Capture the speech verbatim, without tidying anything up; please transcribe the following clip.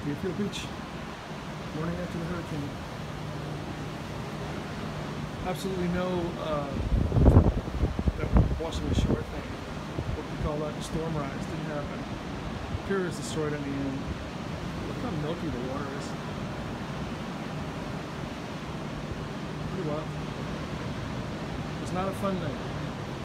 Deerfield Beach, morning after the hurricane. Absolutely no uh, that washing ashore thing. What we call that storm rise didn't happen. The pier is destroyed in the end. Look how milky the water is. Pretty wild. It was not a fun night.